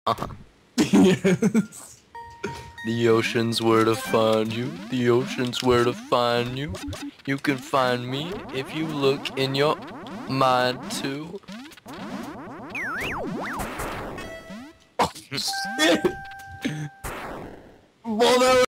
Uh-huh. Yes. The ocean's where to find you. The ocean's where to find you. You can find me if you look in your mind too. Shit. Well, that